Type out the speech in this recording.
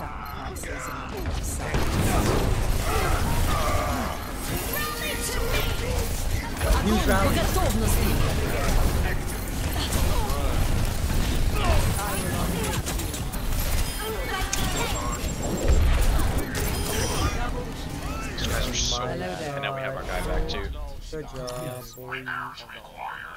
sacrifices in the side. These guys are so bad. And now we have our guy back too. Good job, boy.